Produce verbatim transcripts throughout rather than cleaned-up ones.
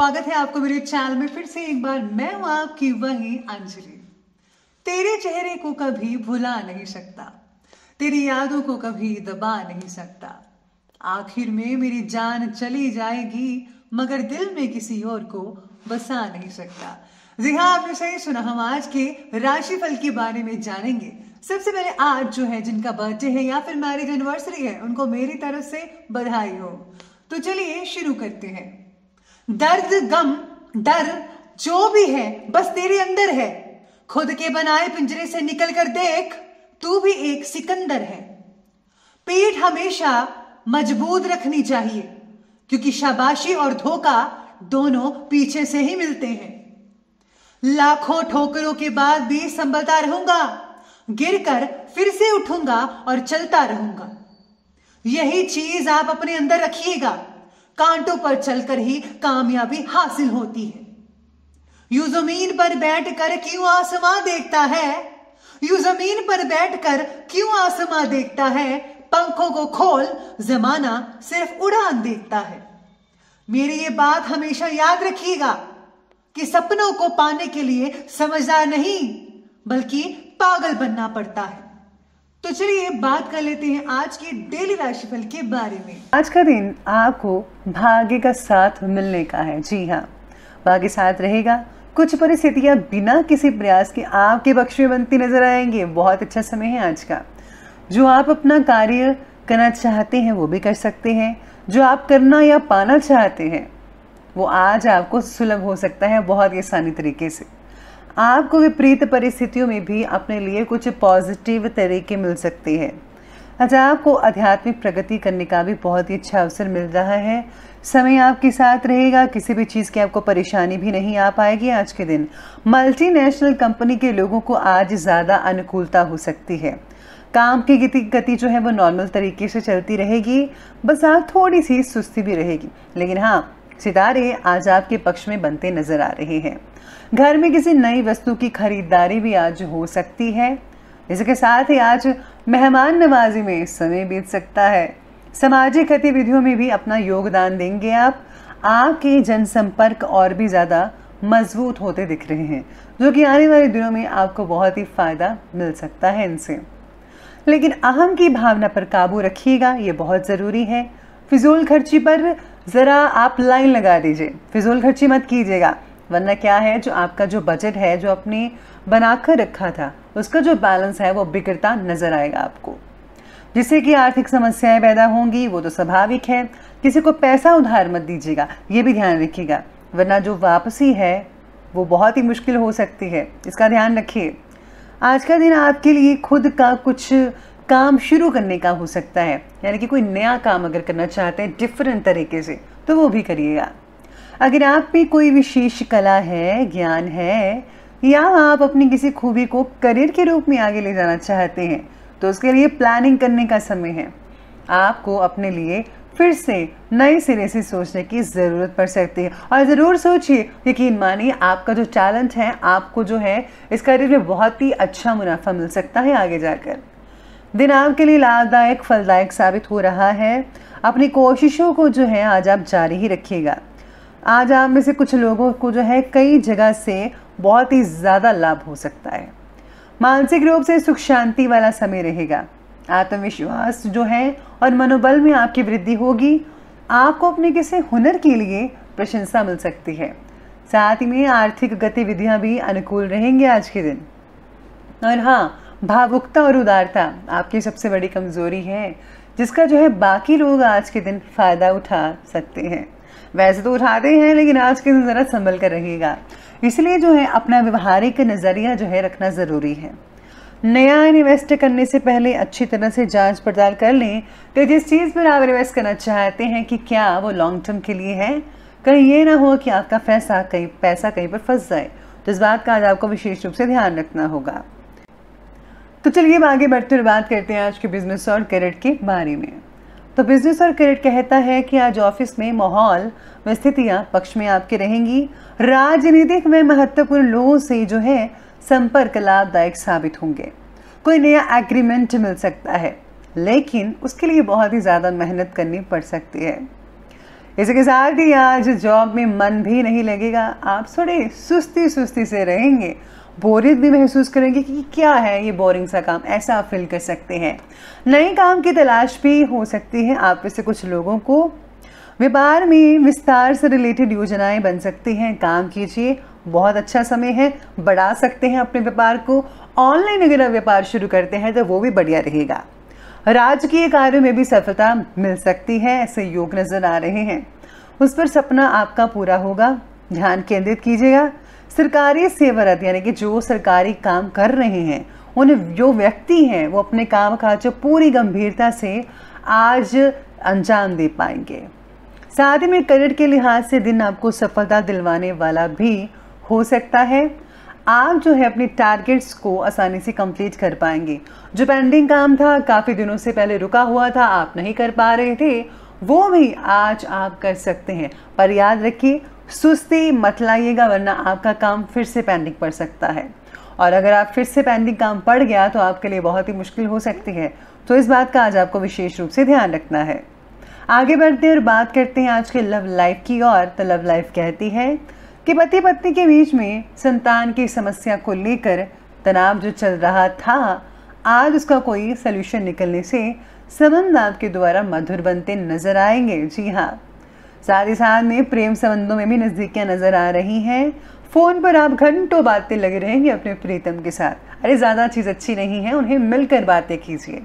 स्वागत है आपको मेरे चैनल में फिर से एक बार। मैं हूं आपकी वही अंजलि। तेरे चेहरे को कभी भुला नहीं सकता, तेरी यादों को कभी दबा नहीं सकता। आखिर में मेरी जान चली जाएगी मगर दिल में किसी और को बसा नहीं सकता। जी हाँ, आपने सही सुना। हम आज के राशिफल के बारे में जानेंगे। सबसे पहले आज जो है जिनका बर्थडे है या फिर मैरिज एनिवर्सरी है, उनको मेरी तरफ से बधाई हो। तो चलिए शुरू करते हैं। दर्द गम डर जो भी है बस तेरे अंदर है, खुद के बनाए पिंजरे से निकल कर देख, तू भी एक सिकंदर है। पीठ हमेशा मजबूत रखनी चाहिए क्योंकि शाबाशी और धोखा दोनों पीछे से ही मिलते हैं। लाखों ठोकरों के बाद भी संभलता रहूंगा, गिरकर फिर से उठूंगा और चलता रहूंगा। यही चीज आप अपने अंदर रखिएगा, कांटों पर चलकर ही कामयाबी हासिल होती है। यू जमीन पर बैठकर क्यों आसमां देखता है, यू जमीन पर बैठकर क्यों आसमां देखता है। पंखों को खोल, जमाना सिर्फ उड़ान देखता है। मेरी ये बात हमेशा याद रखिएगा कि सपनों को पाने के लिए समझदार नहीं बल्कि पागल बनना पड़ता है। तो चलिए बात कर लेते हैं आज के डेली राशिफल के बारे में। आज का दिन आपको भाग्य का साथ मिलने का है। जी हाँ, भाग्य साथ रहेगा। कुछ परिस्थितियां बिना किसी प्रयास के आपके पक्ष में बनती नजर आएंगे। बहुत अच्छा समय है आज का। जो आप अपना कार्य करना चाहते हैं वो भी कर सकते हैं। जो आप करना या पाना चाहते हैं वो आज आपको सुलभ हो सकता है बहुत ही आसानी तरीके से। आपको विपरीत परिस्थितियों में भी अपने लिए कुछ पॉजिटिव तरीके मिल सकते हैं। आज आपको आध्यात्मिक प्रगति करने का भी बहुत ही अच्छा अवसर मिल रहा है। समय आपके साथ रहेगा, किसी भी चीज़ की आपको परेशानी भी नहीं आ पाएगी। आज के दिन मल्टीनेशनल कंपनी के लोगों को आज ज़्यादा अनुकूलता हो सकती है। काम की गति गति जो है वो नॉर्मल तरीके से चलती रहेगी, बस आप थोड़ी सी सुस्ती भी रहेगी। लेकिन हाँ, सितारे आज आपके पक्ष में बनते नजर आ रहे हैं। घर में किसी नई वस्तु की खरीदारी भी आज हो सकती है। इसके साथ ही आज मेहमान नवाजी में समय बीत सकता है। सामाजिक गतिविधियों में भी अपना योगदान देंगे आप। आपके जनसंपर्क और भी ज़्यादा मजबूत होते दिख रहे हैं, जो कि आने वाले दिनों में आपको बहुत ही फायदा मिल सकता है इनसे। लेकिन अहम की भावना पर काबू रखिएगा, ये बहुत ज़रूरी है। फिजूल खर्ची पर ज़रा आप लाइन लगा दीजिए, फिजूल खर्ची मत कीजिएगा, वरना क्या है, जो आपका जो बजट है जो आपने बनाकर रखा था उसका जो बैलेंस है वो बिगड़ता नजर आएगा आपको, जिससे कि आर्थिक समस्याएं पैदा होंगी। वो तो स्वाभाविक है। किसी को पैसा उधार मत दीजिएगा, ये भी ध्यान रखिएगा, वरना जो वापसी है वो बहुत ही मुश्किल हो सकती है। इसका ध्यान रखिए। आज का दिन आपके लिए खुद का कुछ काम शुरू करने का हो सकता है, यानी कि कोई नया काम अगर करना चाहते हैं डिफरेंट तरीके से तो वो भी करिएगा। अगर आप में कोई विशेष कला है, ज्ञान है, या आप अपनी किसी खूबी को करियर के रूप में आगे ले जाना चाहते हैं तो उसके लिए प्लानिंग करने का समय है। आपको अपने लिए फिर से नए सिरे से सोचने की ज़रूरत पड़ सकती है। और ज़रूर सोचिए, यकीन मानिए आपका जो टैलेंट है, आपको जो है इस करियर में बहुत ही अच्छा मुनाफा मिल सकता है आगे जाकर। दिन आपके लिए लाभदायक फलदायक साबित हो रहा है। अपनी कोशिशों को जो है आज आप जारी ही रखिएगा। आज आप में से कुछ लोगों को जो है कई जगह से बहुत ही ज़्यादा लाभ हो सकता है। मानसिक रूप से सुख शांति वाला समय रहेगा। आत्मविश्वास जो है और मनोबल में आपकी वृद्धि होगी। आपको अपने किसी हुनर के लिए प्रशंसा मिल सकती है। साथ ही में आर्थिक गतिविधियां भी अनुकूल रहेंगे आज के दिन। और हाँ, भावुकता और उदारता आपकी सबसे बड़ी कमजोरी है, जिसका जो है बाकी लोग आज के दिन फायदा उठा सकते हैं। वैसे तो उठाते हैं, लेकिन आज के दिन ज़रा संभल कर रहिएगा। इसलिए जो है अपना व्यवहारिक नज़रिया जो है रखना ज़रूरी है। नया इन्वेस्ट करने से पहले अच्छी तरह से जांच पड़ताल कर लें कि जिस चीज़ पर आप इन्वेस्ट करना चाहते हैं कि क्या वो लॉन्ग टर्म के लिए है। कहीं ये ना हो कि आपका पैसा कहीं पैसा कहीं पर फंस जाए, तो इस बात का आज आपको विशेष रूप से ध्यान रखना होगा। तो चलिए आगे बढ़ते हुए बात करते हैं आज के बिजनेस और करियर के बारे में। तो बिजनेस और करियर कहता है कि आज ऑफिस में माहौल व स्थितियां पक्ष में आपके रहेंगी। राजनीतिक में महत्वपूर्ण लोगों से जो है संपर्क लाभदायक साबित होंगे। कोई नया एग्रीमेंट मिल सकता है, लेकिन उसके लिए बहुत ही ज़्यादा मेहनत करनी पड़ सकती है। इसके साथ ही आज जॉब में मन भी नहीं लगेगा, आप थोड़े सुस्ती सुस्ती से रहेंगे, बोरियत भी महसूस करेंगे कि क्या है ये बोरिंग सा काम, ऐसा आप फील कर सकते हैं। नए काम की तलाश भी हो सकती है आप में से कुछ लोगों को। व्यापार में विस्तार से रिलेटेड योजनाएं बन सकती हैं, काम कीजिए, बहुत अच्छा समय है, बढ़ा सकते हैं अपने व्यापार को। ऑनलाइन अगर आप व्यापार शुरू करते हैं तो वो भी बढ़िया रहेगा। राजकीय कार्यों में भी सफलता मिल सकती है, ऐसे योग नजर आ रहे हैं। उस पर सपना आपका पूरा होगा, ध्यान केंद्रित कीजिएगा। सरकारी सेवारत यानी कि जो सरकारी काम कर रहे हैं, उन जो व्यक्ति हैं वो अपने काम काज पूरी गंभीरता से आज अंजाम दे पाएंगे। साथ ही में करियर के लिहाज से दिन आपको सफलता दिलवाने वाला भी हो सकता है। आप जो है अपने टारगेट्स को आसानी से कंप्लीट कर पाएंगे। जो पेंडिंग काम था, काफ़ी दिनों से पहले रुका हुआ था, आप नहीं कर पा रहे थे, वो भी आज आप कर सकते हैं। पर याद रखिए, सुस्ती मत लाइएगा, वरना आपका काम फिर से पेंडिंग पड़ सकता है। और अगर आप फिर से पेंडिंग काम पड़ गया तो आपके लिए बहुत ही मुश्किल हो सकती है। तो इस बात का आज आपको विशेष रूप से ध्यान रखना है। आगे बढ़ते हैं और बात करते हैं आज के लव लाइफ की ओर। तो लव लाइफ कहती है कि पति पत्नी के बीच में संतान की समस्या को लेकर तनाव जो चल रहा था, आज उसका कोई सलूशन निकलने से संबंध आपके द्वारा मधुर बनते नजर आएंगे। जी हाँ, साथ ही साथ में प्रेम संबंधों में भी नजदीकियां नजर आ रही हैं। फोन पर आप घंटों बातें लगे रहेंगे अपने प्रीतम के साथ। अरे ज़्यादा चीज़ अच्छी नहीं है, उन्हें मिलकर बातें कीजिए।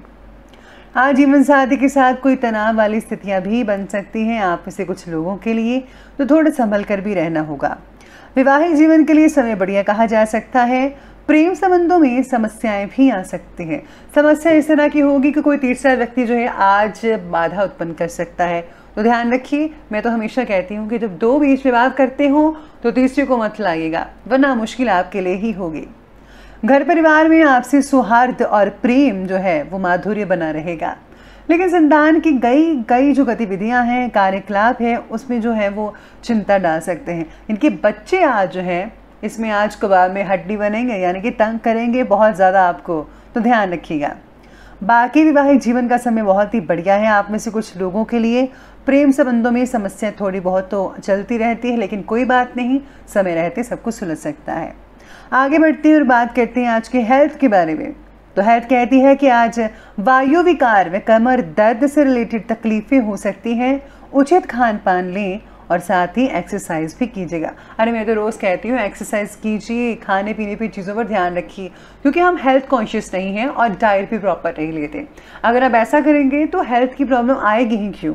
आज जीवन साथी के साथ कोई तनाव वाली स्थितियां भी बन सकती हैं आप में से कुछ लोगों के लिए, तो थोड़ा संभल कर भी रहना होगा। वैवाहिक जीवन के लिए समय बढ़िया कहा जा सकता है। प्रेम संबंधों में समस्याएं भी आ सकती हैं। समस्या इस तरह की होगी कि कोई तीसरा व्यक्ति जो है आज बाधा उत्पन्न कर सकता है, तो ध्यान रखिए। मैं तो हमेशा कहती हूँ कि जब दो बीच में बात करते हो तो तीसरे को मत लाइएगा, वरना मुश्किल आपके लिए ही होगी। घर परिवार में आपसी सौहार्द और प्रेम जो है वो माधुर्य बना रहेगा। लेकिन संतान की कई कई जो गतिविधियां हैं, कार्यकलाप है, उसमें जो है वो चिंता डाल सकते हैं। इनके बच्चे आज जो है इसमें आज कबाब में हड्डी बनेंगे, यानी कि तंग करेंगे बहुत ज़्यादा आपको, तो ध्यान रखिएगा। बाकी विवाहिक जीवन का समय बहुत ही बढ़िया है आप में से कुछ लोगों के लिए। प्रेम संबंधों में समस्या थोड़ी बहुत तो चलती रहती है, लेकिन कोई बात नहीं, समय रहते सब कुछ सुलझ सकता है। आगे बढ़ते हैं और बात करते हैं आज के हेल्थ के बारे में। तो हेल्थ कहती है कि आज वायु विकार व कमर दर्द से रिलेटेड तकलीफें हो सकती हैं। उचित खान पान लें और साथ ही एक्सरसाइज भी कीजिएगा। अरे मैं तो रोज़ कहती हूँ एक्सरसाइज कीजिए, खाने पीने की चीज़ों पर ध्यान रखिए, क्योंकि हम हेल्थ कॉन्शियस नहीं हैं और डाइट भी प्रॉपर नहीं लेते। अगर आप ऐसा करेंगे तो हेल्थ की प्रॉब्लम आएगी ही क्यों।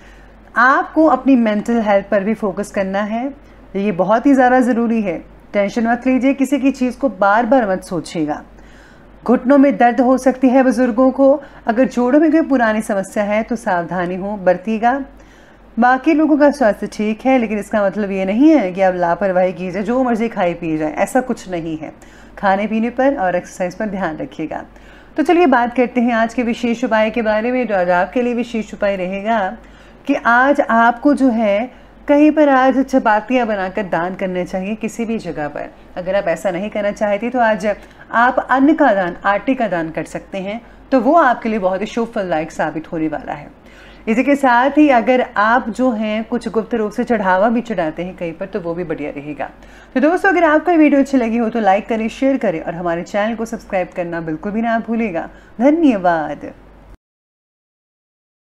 आपको अपनी मेंटल हेल्थ पर भी फोकस करना है, ये बहुत ही ज़्यादा ज़रूरी है। टेंशन मत लीजिए, किसी की चीज़ को बार बार मत सोचिएगा। घुटनों में दर्द हो सकती है बुजुर्गों को। अगर जोड़ों में कोई पुरानी समस्या है तो सावधानी हो बरतिएगा। बाकी लोगों का स्वास्थ्य ठीक है, लेकिन इसका मतलब ये नहीं है कि आप लापरवाही कीजिए, जो मर्जी खाई पी जाए, ऐसा कुछ नहीं है। खाने पीने पर और एक्सरसाइज पर ध्यान रखिएगा। तो चलिए बात करते हैं आज के विशेष उपाय के बारे में। जो आज आपके लिए विशेष उपाय रहेगा कि आज आपको जो है कहीं पर आज चपातियाँ बनाकर दान करने चाहिए किसी भी जगह पर। अगर आप ऐसा नहीं करना चाहते तो आज आप अन्न का दान, आटे का दान कर सकते हैं, तो वो आपके लिए बहुत ही शुभ फलदायक साबित होने वाला है। इसी के साथ ही अगर आप जो हैं कुछ गुप्त रूप से चढ़ावा भी चढ़ाते हैं कहीं पर, तो वो भी बढ़िया रहेगा। तो दोस्तों, अगर आपको वीडियो अच्छी लगी हो तो लाइक करें, शेयर करें और हमारे चैनल को सब्सक्राइब करना बिल्कुल भी ना भूलिएगा। धन्यवाद।